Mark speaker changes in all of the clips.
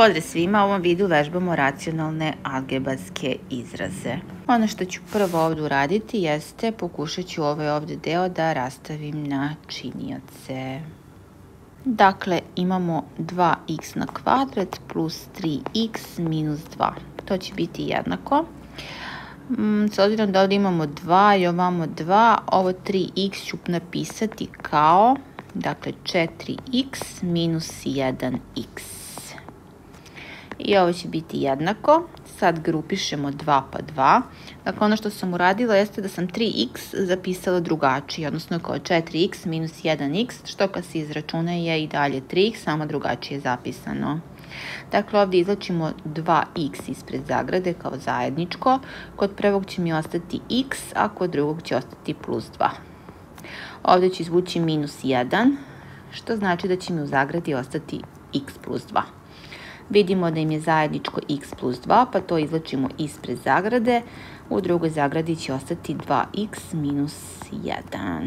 Speaker 1: Pozdrav svima, u ovom videu vežbamo racionalne algebarske izraze. Ono što ću prvo ovdje uraditi jeste pokušat ću ovaj ovdje deo da rastavim na činioce. Dakle, imamo 2x na kvadrat plus 3x minus 2. To će biti jednako. S obzirom da ovdje imamo 2 i ovamo 2, ovo 3x ću napisati kao, dakle, 4x minus 1x. I ovo će biti jednako. Sad grupišemo 2 pa 2. Dakle, ono što sam uradila jeste da sam 3x zapisala drugačije, odnosno kao 4x minus 1x, što kad se izračuna je i dalje 3x, samo drugačije zapisano. Dakle, ovdje izlačimo 2x ispred zagrade kao zajedničko. Kod prvog će mi ostati x, a kod drugog će ostati plus 2. Ovdje ću izvući minus 1, što znači da će mi u zagradi ostati x plus 2. Vidimo da im je zajedničko x plus 2, pa to izlačimo ispred zagrade. U drugoj zagradi će ostati 2x minus 1.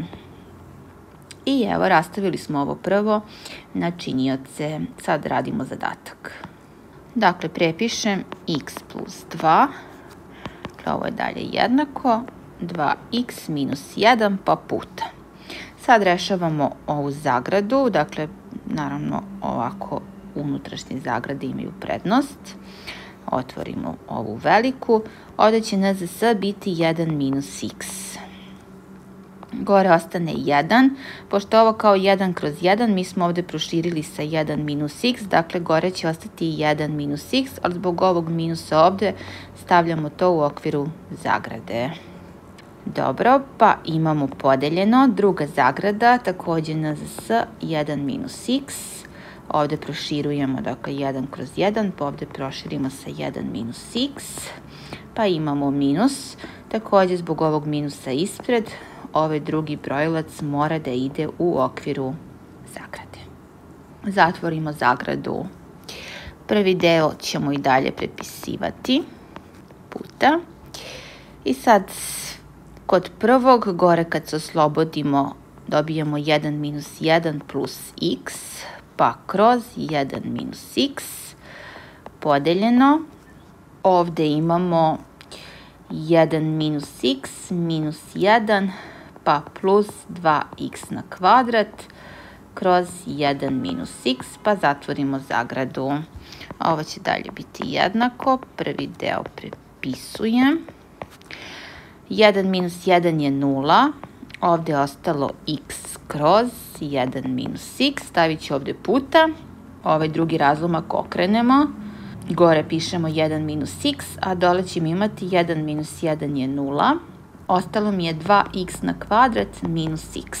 Speaker 1: I evo, rastavili smo ovo prvo na činioce. Sad radimo zadatak. Dakle, prepišem x plus 2. Ovo je dalje jednako. 2x minus 1 pa puta. Sad rešavamo ovu zagradu. Dakle, naravno ovako unutrašnje zagrade imaju prednost. Otvorimo ovu veliku. Ovdje će NZS biti 1 minus x. Gore ostane 1. Pošto ovo kao 1 kroz 1, mi smo ovdje proširili sa 1 minus x. Dakle, gore će ostati 1 minus x, ali zbog ovog minusa ovdje stavljamo to u okviru zagrade. Dobro, pa imamo podeljeno. Druga zagrada, također NZS 1 minus x. Ovdje proširujemo, dakle, 1 kroz 1, pa ovdje proširimo sa 1 minus x, pa imamo minus. Također, zbog ovog minusa ispred, ovaj drugi brojilac mora da ide u okviru zagrade. Zatvorimo zagradu. Prvi deo ćemo i dalje prepisivati puta. I sad, kod prvog, gore kad se oslobodimo, dobijemo 1 minus 1 plus x, pa kroz 1 minus x podeljeno. Ovdje imamo 1 minus x minus 1 pa plus 2x na kvadrat kroz 1 minus x, pa zatvorimo zagradu. Ovo će dalje biti jednako. Prvi deo prepisujem. 1 minus 1 je 0. Ovdje je ostalo x kroz 1 minus x. Stavit ću ovdje puta. Ovaj drugi razlomak okrenemo. Gore pišemo 1 minus x, a dole ćemo imati 1 minus 1 je 0. Ostalo mi je 2x na kvadrat minus x.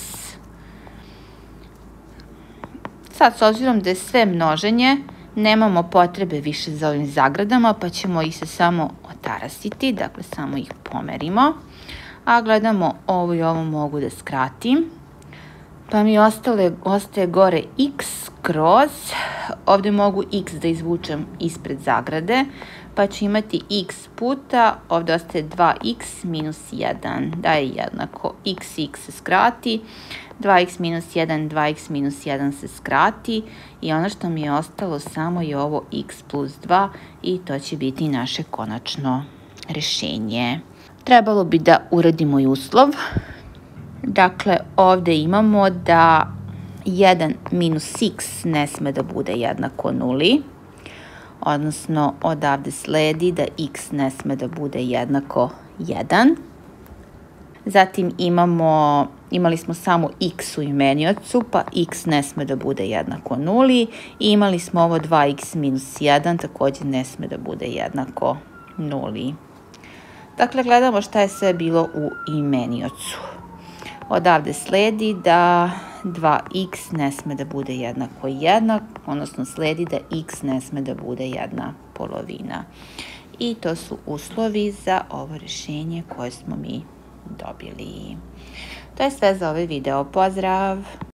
Speaker 1: Sad, s obzirom da je sve množenje, nemamo potrebe više za ovim zagradama, pa ćemo ih se samo otarasiti, dakle samo ih pomerimo. A gledamo ovo i ovo mogu da skratim. Pa mi ostaje gore x kroz, ovdje mogu x da izvučem ispred zagrade, pa ću imati x puta, ovdje ostaje 2x minus 1, da je jednako x se skrati, 2x minus 1, 2x minus 1 se skrati i ono što mi je ostalo samo je ovo x plus 2 i to će biti naše konačno rješenje. Trebalo bi da uradimo i uslov. Dakle, ovdje imamo da 1 minus x ne sme da bude jednako 0. Odnosno, odavde sledi da x ne sme da bude jednako 1. Zatim imali smo samo x u imeniocu, pa x ne sme da bude jednako 0. I imali smo ovo 2x minus 1, također ne sme da bude jednako 0. Dakle, gledamo šta je sve bilo u imeniocu. Odavde sledi da 2x ne sme da bude jednako 1, odnosno sledi da x ne sme da bude 1 polovina. I to su uslovi za ovo rješenje koje smo mi dobili. To je sve za ovaj video. Pozdrav!